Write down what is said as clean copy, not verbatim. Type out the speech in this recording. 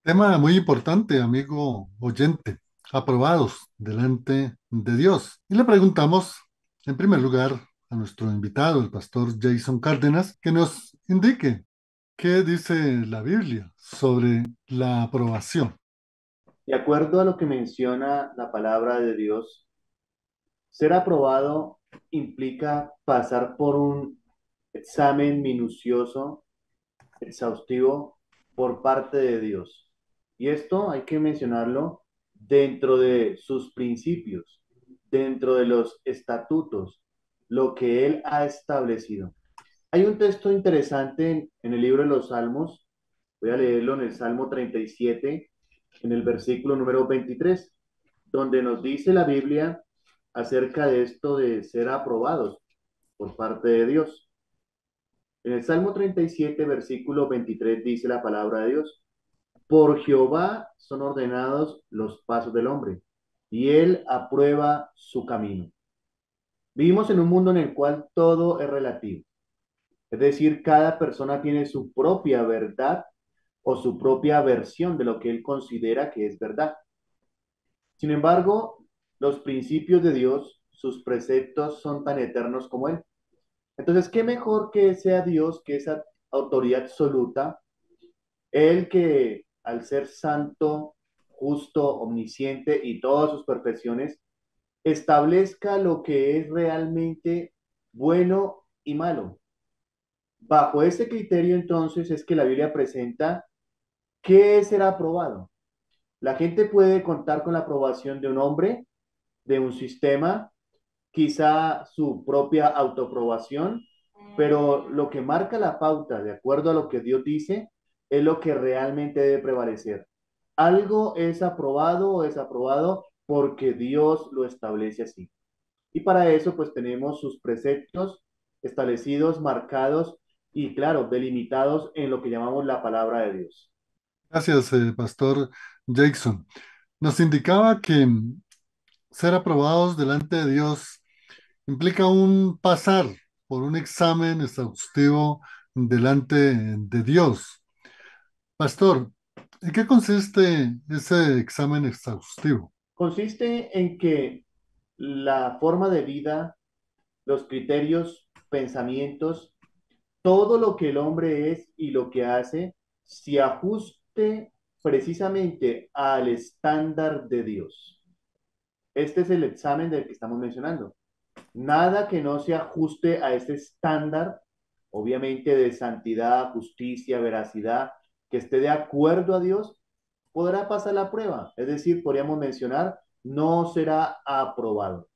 Tema muy importante, amigo oyente, aprobados delante de Dios. Y le preguntamos, en primer lugar, a nuestro invitado, el pastor Jason Cárdenas, que nos indique qué dice la Biblia sobre la aprobación. De acuerdo a lo que menciona la palabra de Dios, ser aprobado implica pasar por un examen minucioso, exhaustivo, por parte de Dios. Y esto hay que mencionarlo dentro de sus principios, dentro de los estatutos, lo que Él ha establecido. Hay un texto interesante en el libro de los Salmos. Voy a leerlo en el Salmo 37, en el versículo número 23, donde nos dice la Biblia acerca de esto de ser aprobados por parte de Dios. En el Salmo 37, versículo 23, dice la palabra de Dios: por Jehová son ordenados los pasos del hombre, y él aprueba su camino. Vivimos en un mundo en el cual todo es relativo. Es decir, cada persona tiene su propia verdad o su propia versión de lo que él considera que es verdad. Sin embargo, los principios de Dios, sus preceptos son tan eternos como Él. Entonces, ¿qué mejor que sea Dios, que esa autoridad absoluta, Él que al ser santo, justo, omnisciente y todas sus perfecciones, establezca lo que es realmente bueno y malo? Bajo ese criterio, entonces, es que la Biblia presenta qué será aprobado. La gente puede contar con la aprobación de un hombre, de un sistema, quizá su propia autoaprobación, pero lo que marca la pauta, de acuerdo a lo que Dios dice, es lo que realmente debe prevalecer. Algo es aprobado o desaprobado porque Dios lo establece así. Y para eso, pues tenemos sus preceptos establecidos, marcados y, claro, delimitados en lo que llamamos la palabra de Dios. Gracias, pastor Jason. Nos indicaba que ser aprobados delante de Dios implica un pasar por un examen exhaustivo delante de Dios. Pastor, ¿en qué consiste ese examen exhaustivo? Consiste en que la forma de vida, los criterios, pensamientos, todo lo que el hombre es y lo que hace se ajuste precisamente al estándar de Dios. Este es el examen del que estamos mencionando. Nada que no se ajuste a este estándar, obviamente de santidad, justicia, veracidad, que esté de acuerdo a Dios, podrá pasar la prueba. Es decir, podríamos mencionar, no será aprobado.